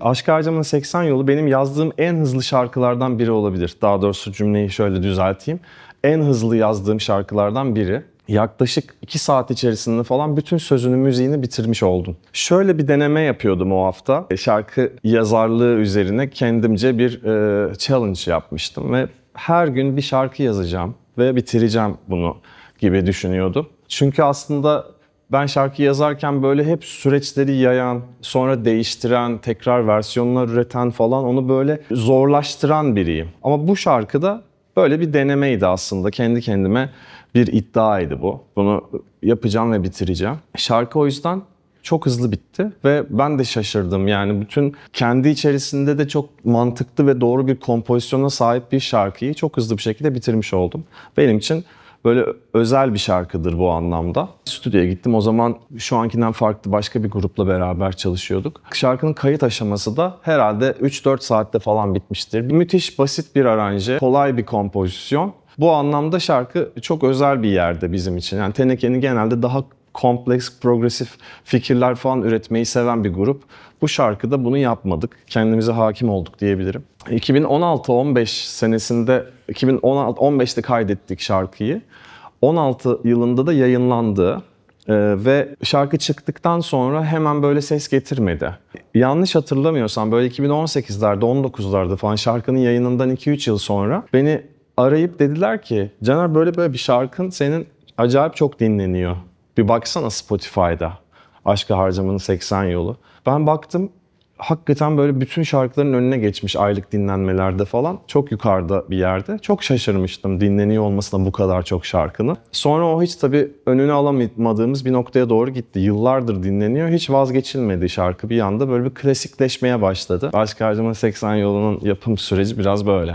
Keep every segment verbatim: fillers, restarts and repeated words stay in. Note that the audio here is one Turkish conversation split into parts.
Aşk Harcamanın seksen Yolu benim yazdığım en hızlı şarkılardan biri olabilir. Daha doğrusu cümleyi şöyle düzelteyim. En hızlı yazdığım şarkılardan biri. Yaklaşık iki saat içerisinde falan bütün sözünü, müziğini bitirmiş oldum. Şöyle bir deneme yapıyordum o hafta. Şarkı yazarlığı üzerine kendimce bir e, challenge yapmıştım ve her gün bir şarkı yazacağım ve bitireceğim bunu gibi düşünüyordum. Çünkü aslında ben şarkı yazarken böyle hep süreçleri yayan, sonra değiştiren, tekrar versiyonlar üreten falan onu böyle zorlaştıran biriyim. Ama bu şarkıda böyle bir denemeydi aslında. Kendi kendime bir iddiaydı bu. Bunu yapacağım ve bitireceğim. Şarkı o yüzden çok hızlı bitti ve ben de şaşırdım. Yani bütün kendi içerisinde de çok mantıklı ve doğru bir kompozisyona sahip bir şarkıyı çok hızlı bir şekilde bitirmiş oldum. Benim için böyle özel bir şarkıdır bu anlamda. Stüdyoya gittim. O zaman şu ankinden farklı başka bir grupla beraber çalışıyorduk. Şarkının kayıt aşaması da herhalde üç dört saatte falan bitmiştir. Müthiş basit bir aranje, kolay bir kompozisyon. Bu anlamda şarkı çok özel bir yerde bizim için. Yani Teneke'nin genelde daha kompleks, progresif fikirler falan üretmeyi seven bir grup. Bu şarkıda bunu yapmadık. Kendimize hakim olduk diyebilirim. iki bin on altı on beş senesinde, iki bin on beşte kaydettik şarkıyı. on altı yılında da yayınlandı. Ee, ve şarkı çıktıktan sonra hemen böyle ses getirmedi. Yanlış hatırlamıyorsam böyle iki bin on sekizlerde, on dokuzlarda falan şarkının yayınından iki üç yıl sonra beni arayıp dediler ki Caner böyle böyle bir şarkın senin acayip çok dinleniyor. Bir baksana Spotify'da. Aşk Harcamanın seksen Yolu. Ben baktım hakikaten böyle bütün şarkıların önüne geçmiş aylık dinlenmelerde falan. Çok yukarıda bir yerde. Çok şaşırmıştım dinleniyor olmasına bu kadar çok şarkının. Sonra o hiç tabii önünü alamadığımız bir noktaya doğru gitti. Yıllardır dinleniyor. Hiç vazgeçilmedi şarkı. Bir anda böyle bir klasikleşmeye başladı. Aşk Harcamanın seksen Yolu'nun yapım süreci biraz böyle.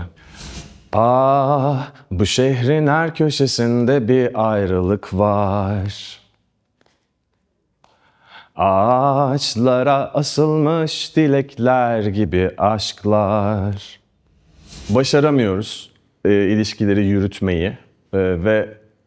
Ah, bu şehrin her köşesinde bir ayrılık var. Ağaçlara asılmış dilekler gibi aşklar. Başaramıyoruz e, ilişkileri yürütmeyi e, ve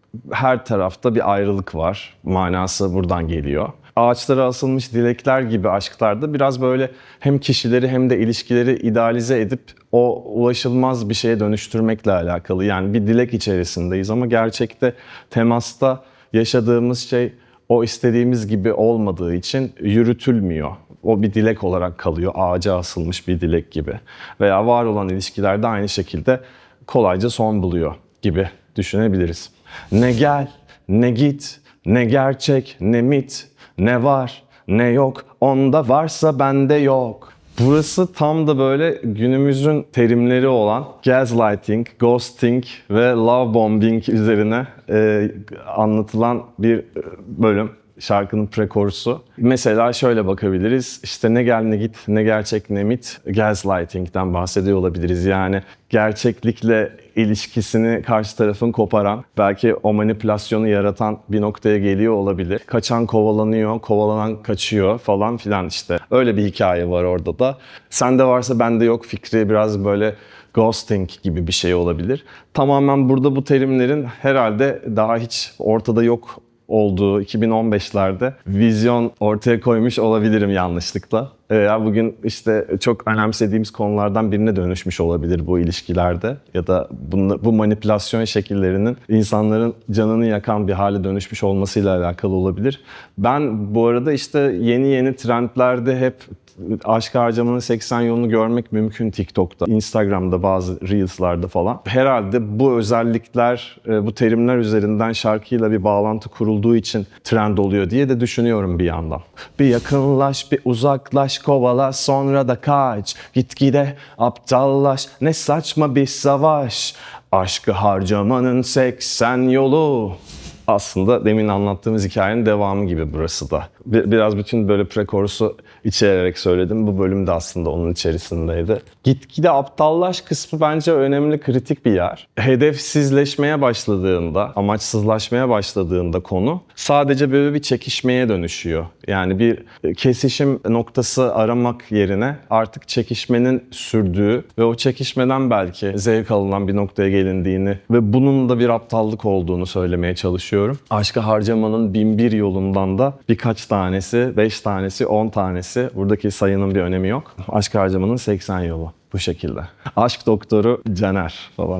her tarafta bir ayrılık var. Manası buradan geliyor. Ağaçlara asılmış dilekler gibi aşklarda biraz böyle hem kişileri hem de ilişkileri idealize edip o ulaşılmaz bir şeye dönüştürmekle alakalı. Yani bir dilek içerisindeyiz ama gerçekte temasta yaşadığımız şey o istediğimiz gibi olmadığı için yürütülmüyor. O bir dilek olarak kalıyor, ağaca asılmış bir dilek gibi. Veya var olan ilişkilerde aynı şekilde kolayca son buluyor gibi düşünebiliriz. Ne gel, ne git, ne gerçek, ne mit, ne var, ne yok, onda varsa bende yok. Burası tam da böyle günümüzün terimleri olan gaslighting, ghosting ve love bombing üzerine e, anlatılan bir bölüm. Şarkının prekorusu. Mesela şöyle bakabiliriz. İşte ne gel ne git, ne gerçek ne mit, gaslighting'den bahsediyor olabiliriz. Yani gerçeklikle ilişkisini karşı tarafın koparan, belki o manipülasyonu yaratan bir noktaya geliyor olabilir. Kaçan kovalanıyor, kovalanan kaçıyor falan filan işte. Öyle bir hikaye var orada da. Sende varsa bende yok fikri biraz böyle ghosting gibi bir şey olabilir. Tamamen burada bu terimlerin herhalde daha hiç ortada yok olduğu iki bin on beşlerde vizyon ortaya koymuş olabilirim yanlışlıkla. Ee, bugün işte çok önemsediğimiz konulardan birine dönüşmüş olabilir bu ilişkilerde ya da bunu, bu manipülasyon şekillerinin insanların canını yakan bir hale dönüşmüş olmasıyla alakalı olabilir. Ben bu arada işte yeni yeni trendlerde hep Aşk Harcamanın seksen Yolunu görmek mümkün TikTok'ta, Instagram'da bazı Reels'larda falan. Herhalde bu özellikler, bu terimler üzerinden şarkıyla bir bağlantı kurulduğu için trend oluyor diye de düşünüyorum bir yandan. Bir yakınlaş, bir uzaklaş, kovala, sonra da kaç. Gitgide aptallaş, ne saçma bir savaş. Aşkı harcamanın seksen yolu. Aslında demin anlattığımız hikayenin devamı gibi burası da. Biraz bütün böyle prekorusu içererek söyledim. Bu bölüm de aslında onun içerisindeydi. Gitgide aptallaş kısmı bence önemli, kritik bir yer. Hedefsizleşmeye başladığında, amaçsızlaşmaya başladığında konu sadece böyle bir çekişmeye dönüşüyor. Yani bir kesişim noktası aramak yerine artık çekişmenin sürdüğü ve o çekişmeden belki zevk alınan bir noktaya gelindiğini ve bunun da bir aptallık olduğunu söylemeye çalışıyorum. Aşka harcamanın bin bir yolundan da birkaç tanesi, beş tanesi, on tanesi, buradaki sayının bir önemi yok. Aşk harcamanın seksen yolu bu şekilde. Aşk doktoru Caner falan.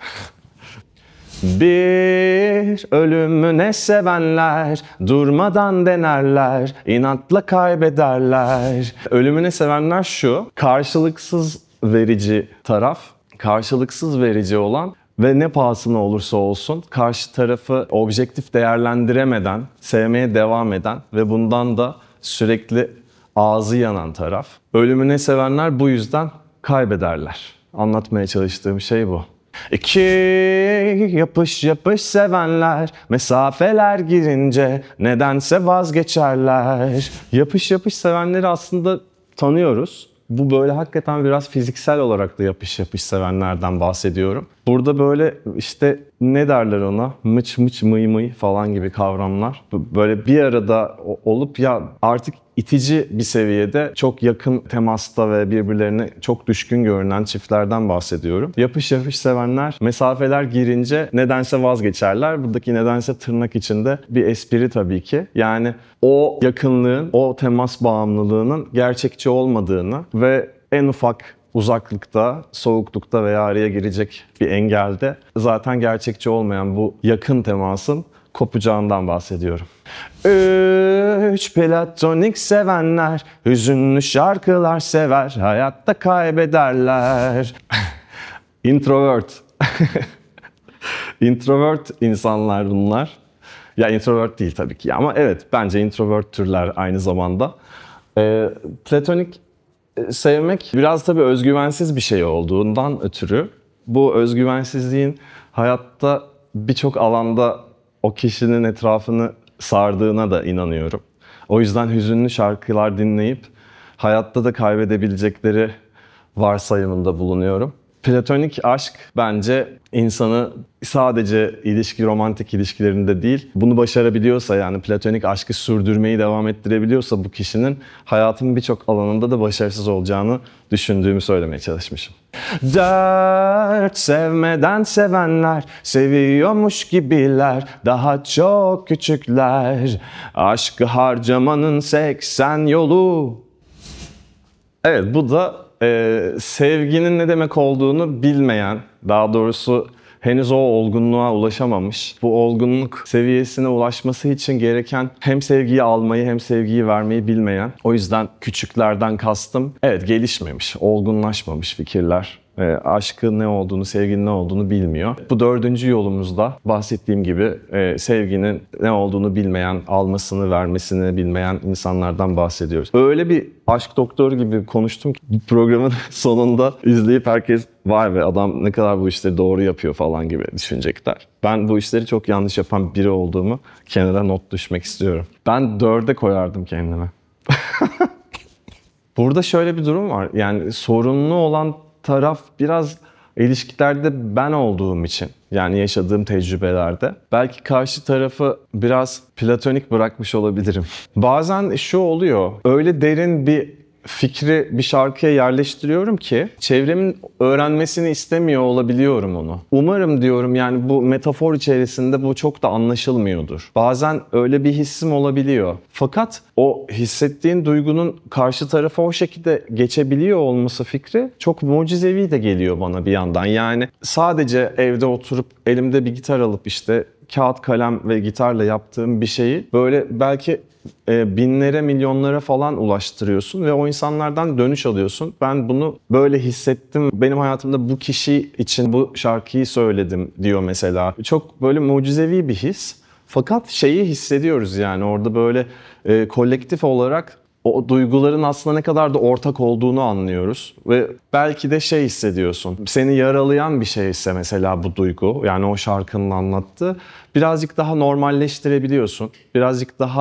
Bir ölümüne sevenler durmadan denerler, inatla kaybederler. Ölümüne sevenler şu, karşılıksız verici taraf, karşılıksız verici olan ve ne pahasına olursa olsun karşı tarafı objektif değerlendiremeden sevmeye devam eden ve bundan da sürekli ağzı yanan taraf. Ölümüne sevenler bu yüzden kaybederler. Anlatmaya çalıştığım şey bu. İki yapış yapış sevenler mesafeler girince nedense vazgeçerler. Yapış yapış sevenleri aslında tanıyoruz. Bu böyle hakikaten biraz fiziksel olarak da yapış yapış sevenlerden bahsediyorum. Burada böyle işte ne derler ona? Mıç mıç mıy mıy falan gibi kavramlar. Böyle bir arada olup ya artık itici bir seviyede çok yakın temasta ve birbirlerine çok düşkün görünen çiftlerden bahsediyorum. Yapış yapış sevenler mesafeler girince nedense vazgeçerler. Buradaki nedense tırnak içinde bir espri tabii ki. Yani o yakınlığın, o temas bağımlılığının gerçekçi olmadığını ve en ufak uzaklıkta, soğuklukta veya araya girecek bir engelde zaten gerçekçi olmayan bu yakın temasın kopacağından bahsediyorum. Üç platonik sevenler, hüzünlü şarkılar sever, hayatta kaybederler. Introvert. Introvert insanlar bunlar. Ya introvert değil tabii ki ama evet bence introvert türler aynı zamanda. Ee, platonik sevmek biraz tabii özgüvensiz bir şey olduğundan ötürü bu özgüvensizliğin hayatta birçok alanda o kişinin etrafını sardığına da inanıyorum. O yüzden hüzünlü şarkılar dinleyip hayatta da kaybedebilecekleri varsayımında bulunuyorum. Platonik aşk bence insanı sadece ilişki, romantik ilişkilerinde değil, bunu başarabiliyorsa yani platonik aşkı sürdürmeyi devam ettirebiliyorsa bu kişinin hayatın birçok alanında da başarısız olacağını düşündüğümü söylemeye çalışmışım. Dört sevmeden sevenler, seviyormuş gibiler, daha çok küçükler. Aşkı harcamanın seksen yolu. Evet, bu da e, sevginin ne demek olduğunu bilmeyen, daha doğrusu henüz o olgunluğa ulaşamamış, bu olgunluk seviyesine ulaşması için gereken hem sevgiyi almayı hem sevgiyi vermeyi bilmeyen, o yüzden küçüklerden kastım, evet gelişmemiş, olgunlaşmamış fikirler. E, aşkın ne olduğunu, sevginin ne olduğunu bilmiyor. Bu dördüncü yolumuzda bahsettiğim gibi e, sevginin ne olduğunu bilmeyen, almasını, vermesini bilmeyen insanlardan bahsediyoruz. Öyle bir aşk doktoru gibi konuştum ki programın sonunda izleyip herkes vay be adam ne kadar bu işleri doğru yapıyor falan gibi düşünecekler. Ben bu işleri çok yanlış yapan biri olduğumu kenara not düşmek istiyorum. Ben dörde koyardım kendime. Burada şöyle bir durum var. Yani sorunlu olan taraf biraz ilişkilerde ben olduğum için, yani yaşadığım tecrübelerde belki karşı tarafı biraz platonik bırakmış olabilirim. Bazen şu oluyor, öyle derin bir fikri bir şarkıya yerleştiriyorum ki çevremin öğrenmesini istemiyor olabiliyorum onu. Umarım diyorum yani bu metafor içerisinde bu çok da anlaşılmıyordur. Bazen öyle bir hissim olabiliyor. Fakat o hissettiğin duygunun karşı tarafa o şekilde geçebiliyor olması fikri çok mucizevi de geliyor bana bir yandan. Yani sadece evde oturup elimde bir gitar alıp işte kağıt, kalem ve gitarla yaptığım bir şeyi böyle belki e, binlere, milyonlara falan ulaştırıyorsun ve o insanlardan dönüş alıyorsun. Ben bunu böyle hissettim, benim hayatımda bu kişi için bu şarkıyı söyledim diyor mesela. Çok böyle mucizevi bir his. Fakat şeyi hissediyoruz yani orada böyle e, kolektif olarak o duyguların aslında ne kadar da ortak olduğunu anlıyoruz. Ve belki de şey hissediyorsun, seni yaralayan bir şeyse mesela bu duygu, yani o şarkının anlattığı, birazcık daha normalleştirebiliyorsun. Birazcık daha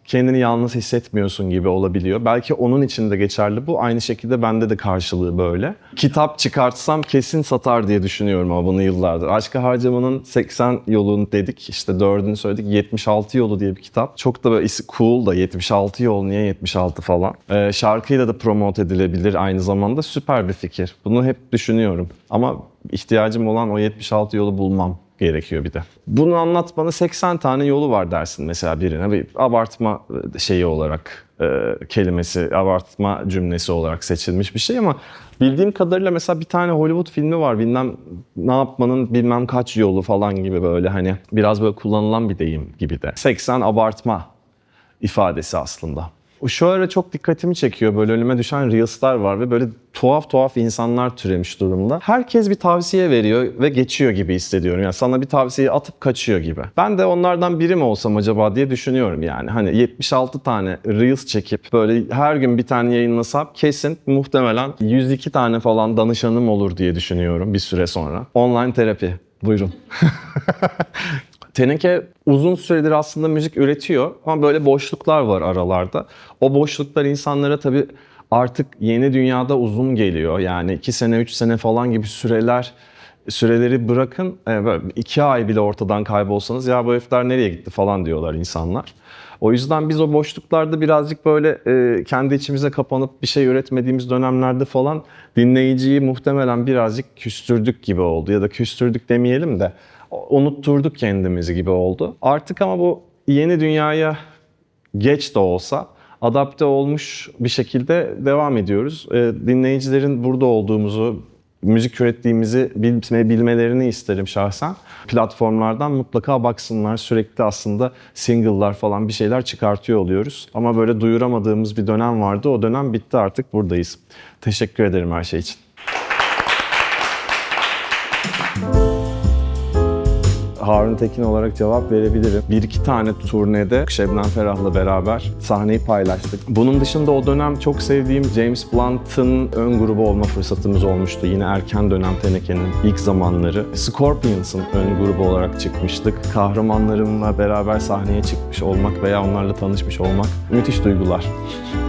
kendini yalnız hissetmiyorsun gibi olabiliyor. Belki onun için de geçerli bu. Aynı şekilde bende de karşılığı böyle. Kitap çıkartsam kesin satar diye düşünüyorum ama bunu yıllardır. Aşka Harcamanın seksen yolunu dedik. İşte dördünü söyledik. yetmiş altı yolu diye bir kitap. Çok da böyle cool da yetmiş altı yol niye yetmiş altı falan. Ee, şarkıyla da promote edilebilir aynı zamanda. Süper bir fikir. Bunu hep düşünüyorum. Ama ihtiyacım olan o yetmiş altı yolu bulmam gerekiyor bir de. Bunu anlat bana seksen tane yolu var dersin mesela birine. Bir abartma şeyi olarak, e, kelimesi, abartma cümlesi olarak seçilmiş bir şey ama bildiğim kadarıyla mesela bir tane Hollywood filmi var. Bilmem ne yapmanın bilmem kaç yolu falan gibi böyle hani biraz böyle kullanılan bir deyim gibi de. seksen abartma ifadesi aslında. Şu ara çok dikkatimi çekiyor. Böyle önüme düşen Reels'lar var ve böyle tuhaf tuhaf insanlar türemiş durumda. Herkes bir tavsiye veriyor ve geçiyor gibi hissediyorum. Yani sana bir tavsiyeyi atıp kaçıyor gibi. Ben de onlardan biri mi olsam acaba diye düşünüyorum yani. Hani yetmiş altı tane Reels çekip böyle her gün bir tane yayınlasam kesin muhtemelen yüz iki tane falan danışanım olur diye düşünüyorum bir süre sonra. Online terapi. Buyurun. Teneke uzun süredir aslında müzik üretiyor ama böyle boşluklar var aralarda. O boşluklar insanlara tabii artık yeni dünyada uzun geliyor. Yani iki sene, üç sene falan gibi süreler, süreleri bırakın. Böyle iki ay bile ortadan kaybolsanız ya bu herifler nereye gitti falan diyorlar insanlar. O yüzden biz o boşluklarda birazcık böyle e, kendi içimize kapanıp bir şey üretmediğimiz dönemlerde falan dinleyiciyi muhtemelen birazcık küstürdük gibi oldu. Ya da küstürdük demeyelim de unutturduk kendimizi gibi oldu. Artık ama bu yeni dünyaya geç de olsa adapte olmuş bir şekilde devam ediyoruz. E, dinleyicilerin burada olduğumuzu, müzik ürettiğimizi bilmelerini isterim şahsen. Platformlardan mutlaka baksınlar. Sürekli aslında single'lar falan bir şeyler çıkartıyor oluyoruz. Ama böyle duyuramadığımız bir dönem vardı. O dönem bitti, artık buradayız. Teşekkür ederim her şey için. Harun Tekin olarak cevap verebilirim. Bir iki tane turnede Şebnem Ferah'la beraber sahneyi paylaştık. Bunun dışında o dönem çok sevdiğim James Blunt'ın ön grubu olma fırsatımız olmuştu. Yine erken dönem Teneke'nin ilk zamanları. Scorpions'ın ön grubu olarak çıkmıştık. Kahramanlarımla beraber sahneye çıkmış olmak veya onlarla tanışmış olmak müthiş duygular.